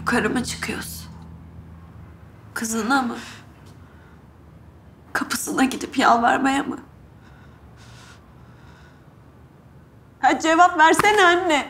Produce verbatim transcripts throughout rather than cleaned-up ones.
Yukarı mı çıkıyorsun? Kızına mı? Kapısına gidip yalvarmaya mı? Ha, cevap versene anne.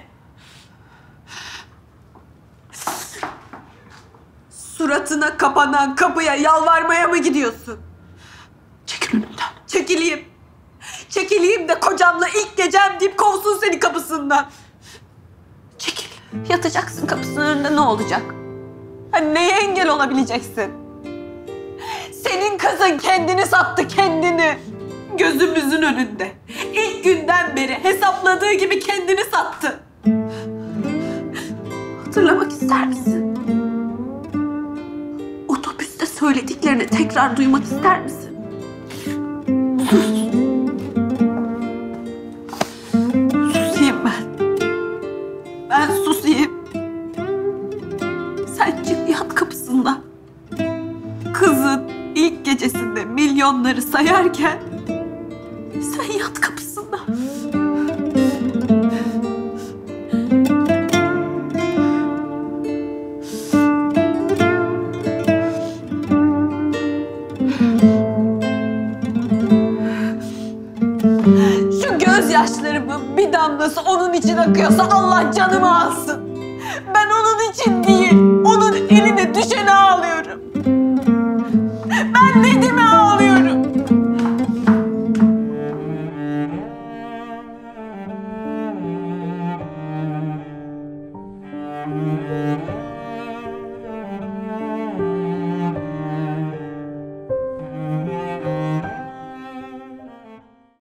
Suratına kapanan kapıya yalvarmaya mı gidiyorsun? Çekil önümden. Çekileyim. Çekileyim de kocamla ilk gecem deyip kovsun seni kapısından. Çekil. Yatacaksın kapısının önünde, ne olacak? Hani neye engel olabileceksin? Senin kızın kendini sattı, kendini. Gözümüzün önünde. İlk günden beri hesapladığı gibi kendini sattı. Hatırlamak ister misin? Otobüste söylediklerini tekrar duymak ister misin? Susayım ben. Ben susayım. Sen çık yat kapısında. Kızın ilk gecesinde milyonları sayarken sen yat kapısında. Şu gözyaşlarımın bir damlası onun için akıyorsa Allah canımı alsın. Ben onun için değil, onun eline düşene ağlıyorum. Ben Nedim'e ağlıyorum.